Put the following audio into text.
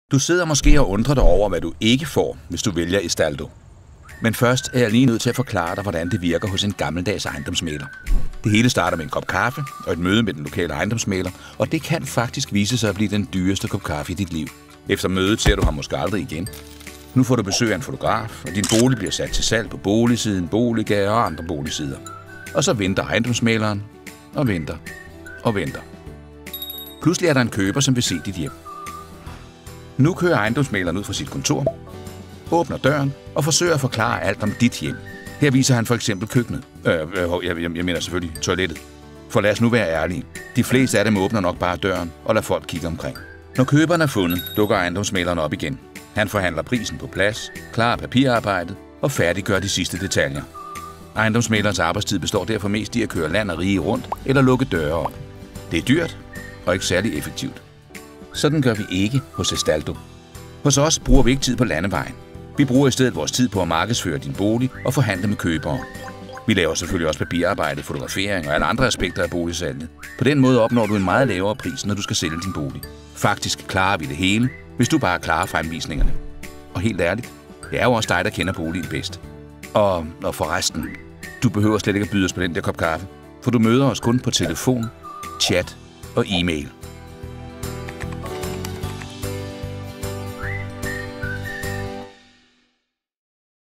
Du sidder måske og undrer dig over, hvad du ikke får, hvis du vælger Estaldo. Men først er jeg lige nødt til at forklare dig, hvordan det virker hos en gammeldags ejendomsmægler. Det hele starter med en kop kaffe og et møde med den lokale ejendomsmægler, og det kan faktisk vise sig at blive den dyreste kop kaffe i dit liv. Efter mødet ser du ham måske aldrig igen. Nu får du besøg af en fotograf, og din bolig bliver sat til salg på boligsiden, Boligaer og andre boligsider. Og så venter ejendomsmægleren og venter og venter. Pludselig er der en køber, som vil se dit hjem. Nu kører ejendomsmægleren ud fra sit kontor, åbner døren og forsøger at forklare alt om dit hjem. Her viser han for eksempel køkkenet. Jeg mener selvfølgelig toilettet. For lad os nu være ærlige. De fleste af dem åbner nok bare døren og lader folk kigge omkring. Når køberen er fundet, dukker ejendomsmægleren op igen. Han forhandler prisen på plads, klarer papirarbejdet og færdiggør de sidste detaljer. Ejendomsmæglerens arbejdstid består derfor mest i at køre land og rige rundt eller lukke døre op. Det er dyrt og ikke særlig effektivt. Sådan gør vi ikke hos Estaldo. Hos os bruger vi ikke tid på landevejen. Vi bruger i stedet vores tid på at markedsføre din bolig og forhandle med købere. Vi laver selvfølgelig også papirarbejde, fotografering og alle andre aspekter af boligsalget. På den måde opnår du en meget lavere pris, når du skal sælge din bolig. Faktisk klarer vi det hele, hvis du bare klarer fremvisningerne. Og helt ærligt, det er jo også dig, der kender boligen bedst. Og forresten, du behøver slet ikke at byde os på den der kop kaffe, for du møder os kun på telefon, chat og e-mail.